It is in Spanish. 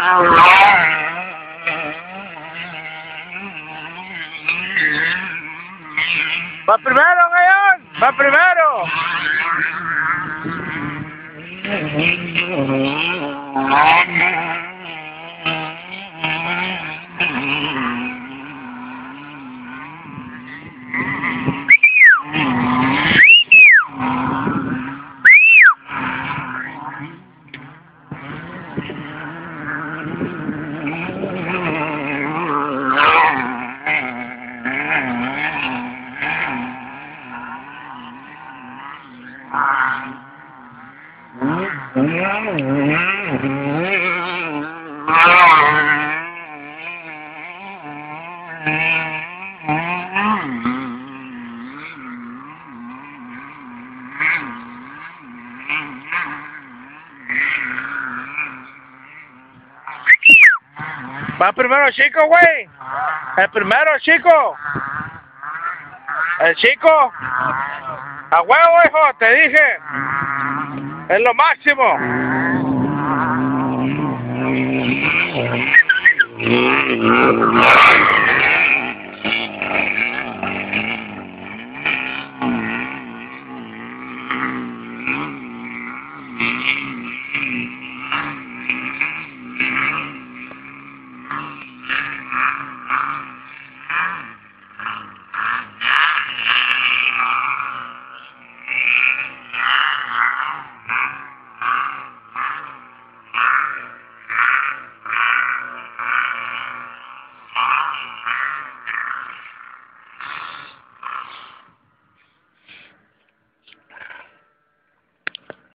Va primero, Gallón, va primero. Va primero chico, güey. El primero chico. El chico. A huevo, hijo, te dije. Es lo máximo.